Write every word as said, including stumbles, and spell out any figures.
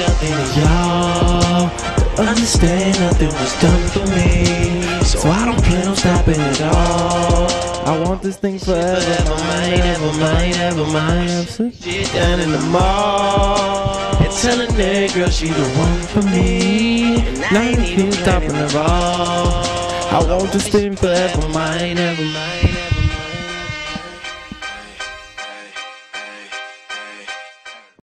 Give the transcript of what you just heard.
nothing to y'all. Understand nothing was done for me, so I don't plan on stopping at all. I want this thing forever, forever mine, ever mine, ever mine. She's down in the mall and telling that girl she the one for me, and I ain't even stopping at all. I want this thing forever mine, ever mine, ever